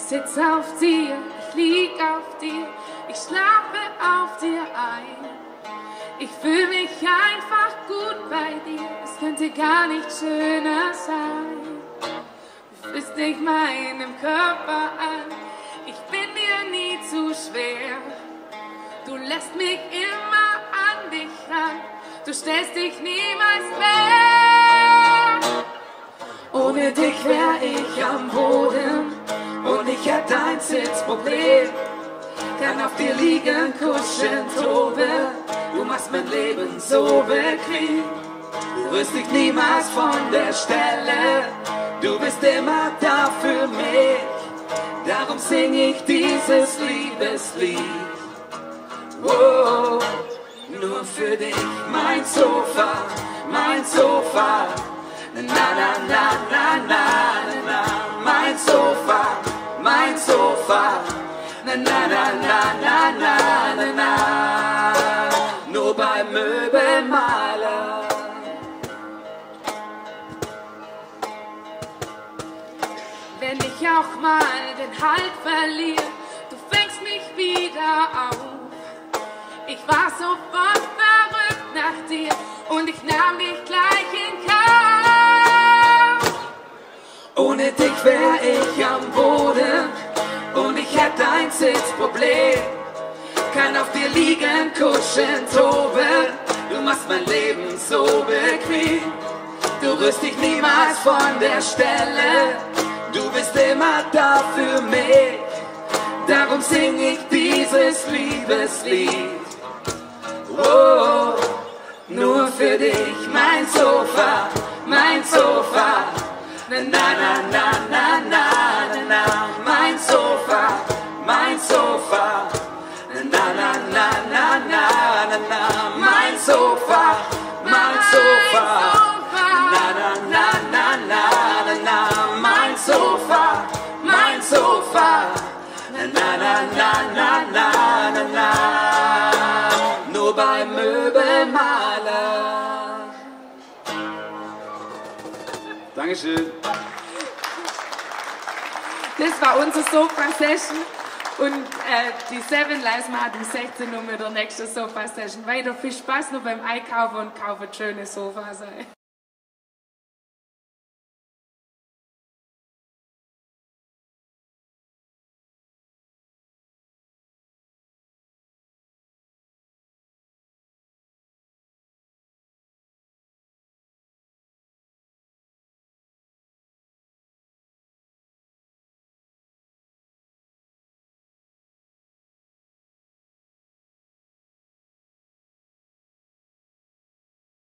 sitz auf dir, ich lieg auf dir, ich schlafe auf dir ein. Ich fühl mich einfach gut bei dir, es könnte gar nicht schöner sein. Du fühlst dich meinem Körper an, ich bin dir nie zu schwer. Du lässt mich immer an dich ran, du stellst dich niemals mehr. Ohne dich wär ich am Boden und ich hätte ein Sitzproblem. Kann auf dir liegen, kuscheln, toben, du machst mein Leben so bequem. Du rührst dich niemals von der Stelle, du bist immer da für mich. Darum sing ich dieses Liebeslied. Oh, nur für dich, mein Sofa, mein Sofa. Na na na na na na, mein Sofa, mein Sofa. Na na na na na na na na, nur beim Möbelmaler. Wenn ich auch mal den Halt verliere, du fängst mich wieder auf. Ich war sofort verrückt nach dir und ich nahm dich gleich in Kauf. Ohne dich wär ich am Boden und ich hätte ein Sitzproblem. Kann auf dir liegen, kuscheln, toben, du machst mein Leben so bequem. Du rührst dich niemals von der Stelle, du bist immer da für mich. Darum sing ich dieses Liebeslied. Oh, nur für dich, mein Sofa, mein Sofa. Na na na na na na na, mein Sofa, mein Sofa. Na na na na na na na, mein Sofa, mein Sofa. Na na na na na na, mein Sofa, mein Sofa. Na na na na na na na, nur beim Möbelmaler. Dankeschön. Das war unsere Sofa-Session und die Seven Lives Matter um 16 Uhr mit der nächsten Sofa-Session. Weiter viel Spaß noch beim Einkaufen und kaufen schöne Sofas.